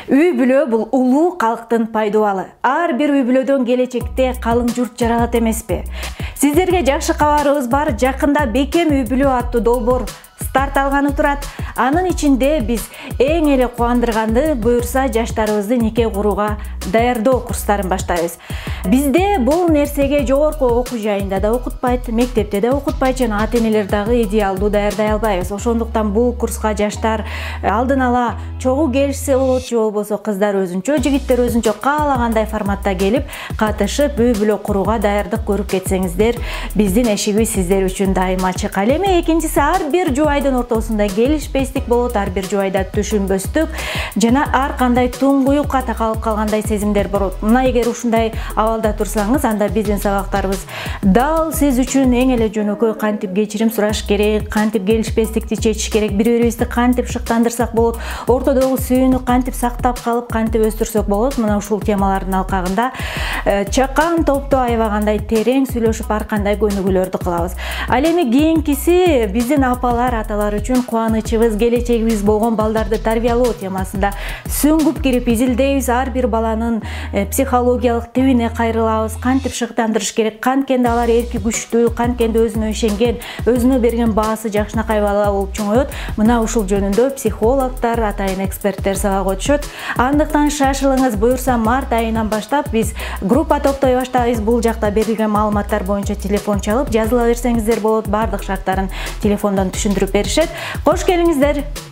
Үй бүлө бул улуу калктын пайдубалы. Ар бир үй бүлөдөн келечекте калың журт жаралат эмеспи? Сиздерге жакшы кабарыбыз бар. Жакында Бекем үй бүлө аттуу долбоор старт алганы турат. Анын ичинде биз эң эле кубандырганды буюрса жаштарыбызды нике курууга даярдоо курстарын баштайбыз. Бизде бул нерсеге жогорку окуу жайында да окутпайт, мектепте да окутпайт жана ата-энелер дагы идеалдуу даярдай албайбыз. Ошондуктан бул курска жаштар алдын ала чогуу келишсе болот, же болбосо кыздар өзүнчө, жигиттер өзүнчө каалагандай форматта келип катышып үй бүлө курууга даярдык көрүп кетсеңиздер, биздин эшигибиз сиздер үчүн дайыма ачык. Ал эми экинчиси, ар бир жубайдын ортосунда келишпестик болот, ар бир жубайда түшүнбөстүк жана ар кандай туңгуюкка такалып калгандай сезимдер болот. Мына эгер ушундай абалда турсаңыз, анда биздин сабактарыбыз дал сиз үчүн эң эле жөнөкөй. Кантип кечирим сураш керек, кантип келишпестикти чечиш керек, бири-бирибизди кантип шыктандырсак болот, ортодогу сүйүүнү кантип сактап калып, кантип өстүрсөк болот. Мына ушул темалардын алкагында чакан топту аябагандай терең сүйлөшүп, ар кандай көнүгүүлөрдү кылабыз. Ал эми кийинкиси биздин апалар, аталар үчүн кубанычыбыз, келечегибиз болгон балдарды тарбиялоо темасында сүңгүп кирип изилдейбиз. Ар бир баланын психологиялык тибине кайрылабыз. Кантип шыктандырыш керек, канткенде алар эрки күчтүү, канткенде өзүнө ишенген, өзүнө берген баасы жакшынакай бала болуп чоңоет. Мына ушул жөнүндө психологдор, атайын эксперттер сабак өтүшөт. Андыктан шашылыңыз, буюрса март айынан баштап биз группа топтой баштайбыз. Бул жакта берилген маалыматтар боюнча телефон чалып жазыла берсеңиздер болот. Бардык шарттарын телефондон түшүндүрүп беришет. Кош келиңиздер.